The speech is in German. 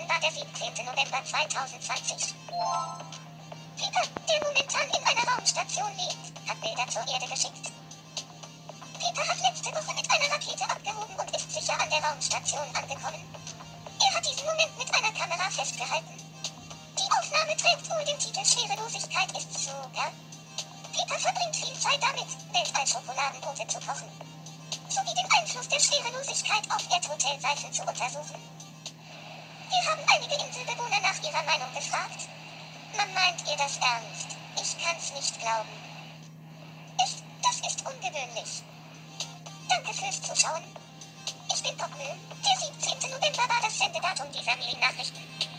war der 17. November 2020. Peter, der momentan in einer Raumstation lebt, hat Bilder zur Erde geschickt. Peter hat letzte Woche mit einer Rakete abgehoben und ist sicher an der Raumstation angekommen. Er hat diesen Moment mit einer Kamera festgehalten. Die Aufnahme trägt wohl den Titel Schwerelosigkeit ist super. Peter verbringt viel Zeit damit, Weltall-Schokoladenbrote zu kochen. Sowie den Einfluss der Schwerelosigkeit auf Erdhotelseifen zu untersuchen. Wir haben einige Inselbewohner nach ihrer Meinung gefragt. Meint ihr das ernst? Ich kann's nicht glauben. Das ist ungewöhnlich. Danke fürs Zuschauen. Ich bin Bockmühl. Der 17. November war das Sendedatum dieser Mailing-Nachrichten.